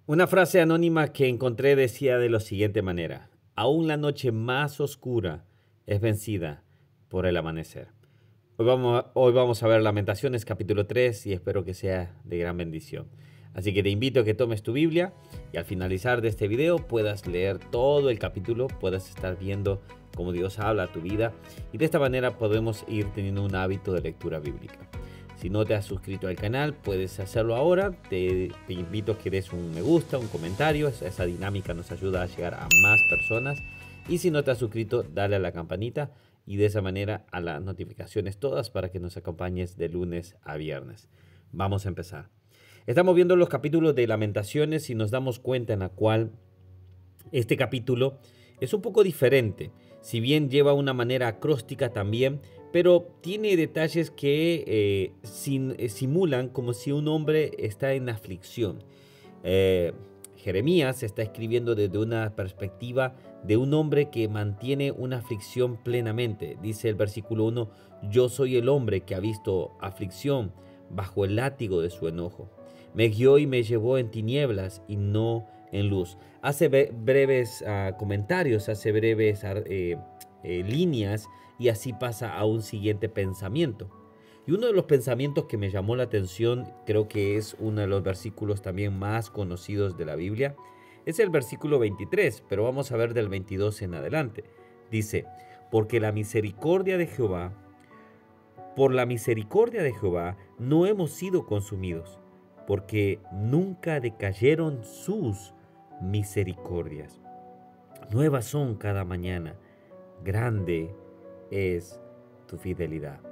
Una frase anónima que encontré decía de la siguiente manera: aún la noche más oscura es vencida por el amanecer. Hoy vamos a ver Lamentaciones capítulo 3 y espero que sea de gran bendición. Así que te invito a que tomes tu Biblia y al finalizar de este video puedas leer todo el capítulo, puedas estar viendo cómo Dios habla a tu vida y de esta manera podemos ir teniendo un hábito de lectura bíblica. Si no te has suscrito al canal, puedes hacerlo ahora. Te invito a que des un me gusta, un comentario. Esa dinámica nos ayuda a llegar a más personas. Y si no te has suscrito, dale a la campanita y de esa manera a las notificaciones todas para que nos acompañes de lunes a viernes. Vamos a empezar. Estamos viendo los capítulos de Lamentaciones y nos damos cuenta en la cual este capítulo es un poco diferente. Si bien lleva una manera acróstica también, pero tiene detalles que simulan como si un hombre está en aflicción. Jeremías está escribiendo desde una perspectiva de un hombre que mantiene una aflicción plenamente. Dice el versículo 1, yo soy el hombre que ha visto aflicción bajo el látigo de su enojo. Me guió y me llevó en tinieblas y no en luz. Hace breves comentarios, hace breves líneas y así pasa a un siguiente pensamiento. Y uno de los pensamientos que me llamó la atención, creo que es uno de los versículos también más conocidos de la Biblia, es el versículo 23, pero vamos a ver del 22 en adelante. Dice, porque la misericordia de Jehová, por la misericordia de Jehová no hemos sido consumidos, porque nunca decayeron sus misericordias. Nuevas son cada mañana, grande es tu fidelidad.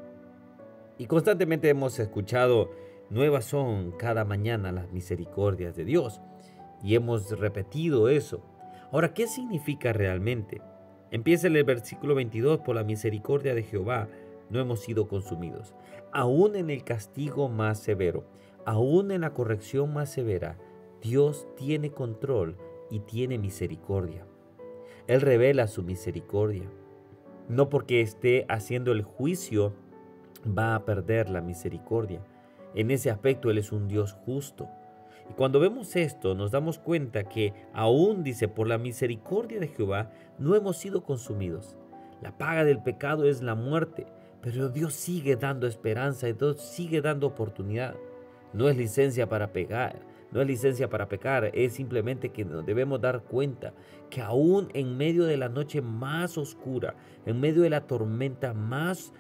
Y constantemente hemos escuchado, nuevas son cada mañana las misericordias de Dios. Y hemos repetido eso. Ahora, ¿qué significa realmente? Empieza en el versículo 22, por la misericordia de Jehová no hemos sido consumidos. Aún en el castigo más severo, aún en la corrección más severa, Dios tiene control y tiene misericordia. Él revela su misericordia. No porque esté haciendo el juicio va a perder la misericordia. En ese aspecto Él es un Dios justo. Y cuando vemos esto nos damos cuenta que aún dice, por la misericordia de Jehová no hemos sido consumidos. La paga del pecado es la muerte, pero Dios sigue dando esperanza y Dios sigue dando oportunidad. No es licencia para pecar, no es licencia para pecar, es simplemente que nos debemos dar cuenta que aún en medio de la noche más oscura, en medio de la tormenta más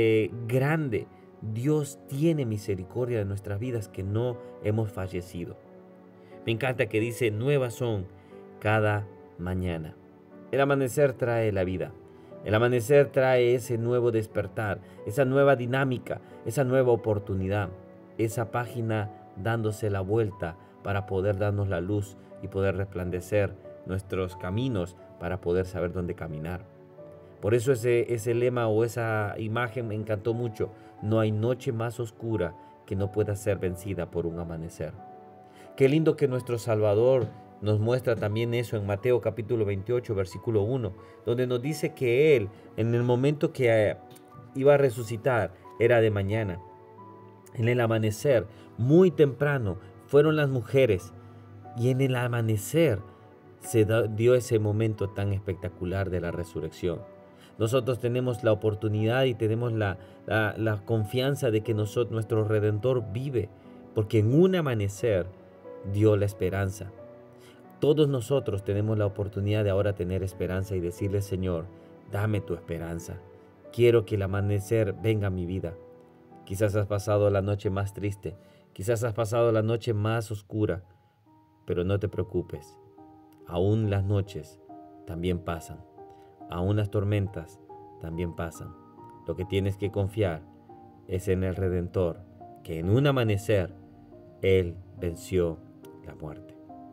grande, Dios tiene misericordia de nuestras vidas, que no hemos fallecido. Me encanta que dice, nuevas son cada mañana. El amanecer trae la vida. El amanecer trae ese nuevo despertar, esa nueva dinámica, esa nueva oportunidad, esa página dándose la vuelta para poder darnos la luz y poder resplandecer nuestros caminos para poder saber dónde caminar. Por eso ese lema o esa imagen me encantó mucho. No hay noche más oscura que no pueda ser vencida por un amanecer. Qué lindo que nuestro Salvador nos muestra también eso en Mateo capítulo 28, versículo 1, donde nos dice que Él, en el momento que iba a resucitar, era de mañana. En el amanecer, muy temprano, fueron las mujeres y en el amanecer se dio ese momento tan espectacular de la resurrección. Nosotros tenemos la oportunidad y tenemos la confianza de que nuestro Redentor vive, porque en un amanecer dio la esperanza. Todos nosotros tenemos la oportunidad de ahora tener esperanza y decirle, Señor, dame tu esperanza. Quiero que el amanecer venga a mi vida. Quizás has pasado la noche más triste, quizás has pasado la noche más oscura, pero no te preocupes. Aún las noches también pasan. Aún las tormentas también pasan. Lo que tienes que confiar es en el Redentor, que en un amanecer Él venció la muerte.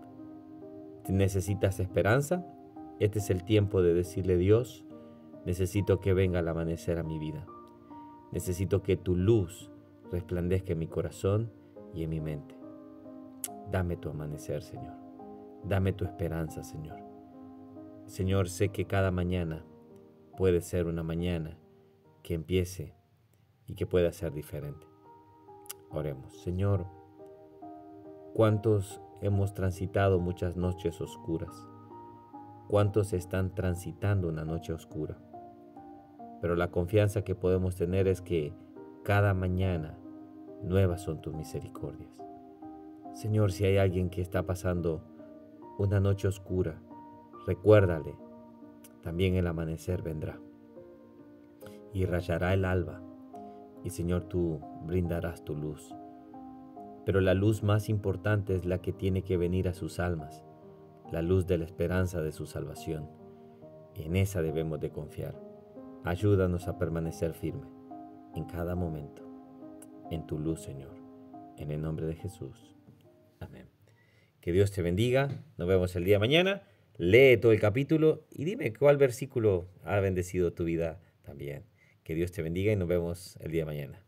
¿Necesitas esperanza? Este es el tiempo de decirle, Dios, necesito que venga el amanecer a mi vida. Necesito que tu luz resplandezca en mi corazón y en mi mente. Dame tu amanecer, Señor. Dame tu esperanza, Señor. Señor, sé que cada mañana puede ser una mañana que empiece y que pueda ser diferente. Oremos. Señor, ¿cuántos hemos transitado muchas noches oscuras. ¿Cuántos están transitando una noche oscura? Pero la confianza que podemos tener es que cada mañana nuevas son tus misericordias. Señor, si hay alguien que está pasando una noche oscura, recuérdale, también el amanecer vendrá y rayará el alba. Y Señor, tú brindarás tu luz. Pero la luz más importante es la que tiene que venir a sus almas, la luz de la esperanza de su salvación. En esa debemos de confiar. Ayúdanos a permanecer firme en cada momento, en tu luz, Señor. En el nombre de Jesús. Amén. Que Dios te bendiga. Nos vemos el día de mañana. Lee todo el capítulo y dime cuál versículo ha bendecido tu vida también. Que Dios te bendiga y nos vemos el día de mañana.